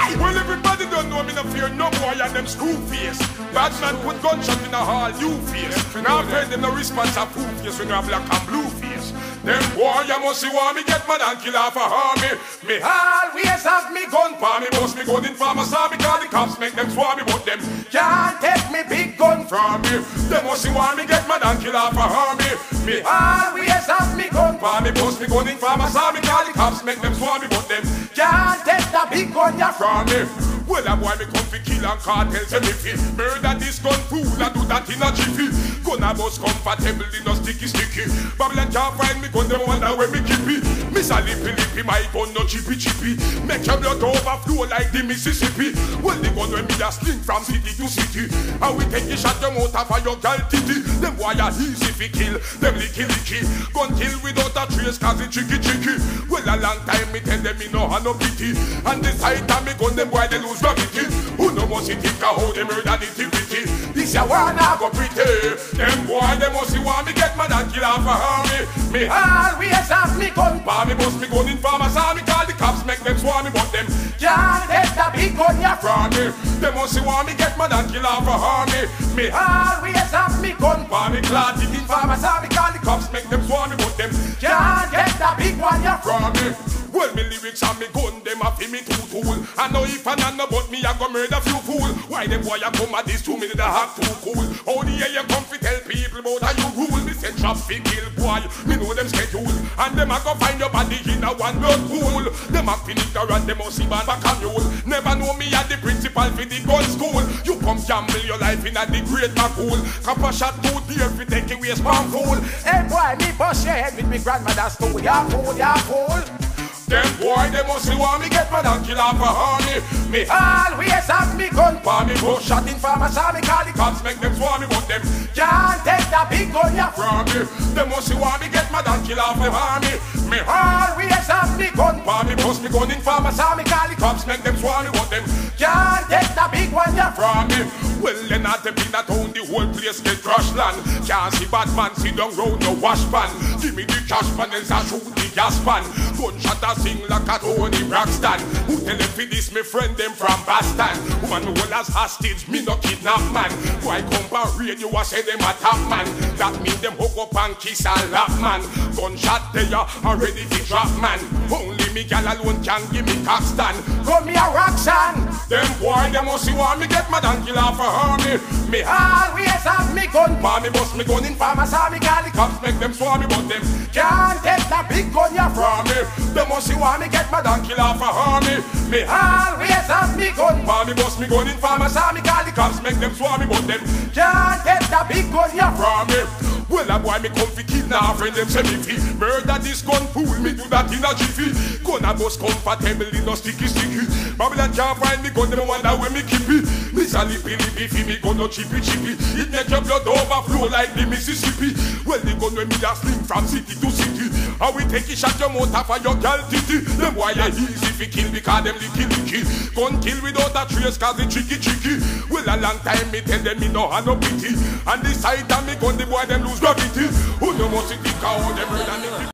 boy. Well, everybody don't know me no fear no boy and them screw face. Bad man put gunshot in the hall, you face. Now friend them no response a fool face when you have black and blue face. Them boy you must see want me get mad and kill off a army. Me always have me gun for me bust me gun in farmers army cause the cops make them swarm me but them can't take me big gun from me. Them must see want me get mad and kill off a army. Me always have me gun for me bust me gun in farmers army cause the cops make them swarm me but them can't take the big gun ya from me. Well, a boy me come fi kill and cartel say me fi murder this gun fool and do that in a jiffy. Gun a bus comfortable in no sticky. Babylon can't find me gun them wonder where me keep it. Miss a lippy my gun no chippy. Make your blood overflow like the Mississippi. Well, the gun when me a sling from city to city. And we take the shot them out of your girl titty. Them boy a easy fi kill, them licky. Gun kill without a trace cause it tricky. Well, a long time me tell them me no have no pity. And the sight of me gun them boy they lose gravity. Who no must think how they murder the activity. This ya one I go pretty. Them boy they must see want me get mad and kill off a army. Me always have me gun for me bust me gun in farmers army call the cops make them swarm me but them can't get the big gun ya from me. They must see want me get mad and kill off a army. Me always have me gun for me clad it in farmers army call the cops make them swarm me but them can't get the big one ya from me. Well, me lyrics and me gun, them a fi me too tool. I know if I know but me, I go murder few fool. Why them boy a come at this 2 minutes a half too cool? How the hell you come fi tell people about how you rule? Me say trap fi kill boy, me know them schedule. And them a go find your body in a one blood pool. Them a fi ignorant, them a see man back a mule. Never know me at the principal fi the gun school. You come gamble your life in a the great Maccool. Cop a shot too dear fi take away spam fool. Hey boy, me bust your head with me grandmother's tool. Ya fool. Them boy, they must see want me get mad and kill off a army. Me always have me gun for me bush shot in farmers army call the cops make them swarm me but them can't take the big gun ya from me. They must see want me get mad and kill off a army. Me always have me gun for me bust me gun in farmers army call the cops make them swarm me but them can't take the big one ya from me. Well, then at the in that town the whole place get trash land. Can't see bad man sit down round no wash pan. Give me the cash pan and I shoot the gas pan. Gunshot a sing like a Tony Braxton. Who tell them for this me friend them from Boston. Woman me hold as hostage, me no kidnap man. Why come by radio I say them a top man. That mean them hook up and kiss and laugh man. Gunshot they are ready to drop man. Only me gal alone can give me cock stand. Come me a Roxanne. Them boy them must see want me get mad and kill off a army. Me always have me gun for me bust me gun in farmers army call the cops make them swarm me but them can't take the big gun ya from me. They must see want me get mad and kill off a army. Me always have me gun for me bust me gun in farmers army call the cops make them swarm me but them can't take the big gun ya from me. Well, a boy me come fi kidnap friend them say me fi murder this gun fool me do that in a jiffy. Gun a bus comfortable in no sticky. Babylon can't find me gun them wonder where me keep it. Miss a lippy fi me gun no chippy. It make your blood overflow like the Mississippi. Well, the gun when me a sling from city to city. And we take it shot your mouth off of your girl titty. Them boy a easy fi kill because them licky. Gun kill without a trace cause it tricky. Well, a long time me tell them me no have no pity. And the sight of me gun the boy them lose gravity. Who no must think how them murder me.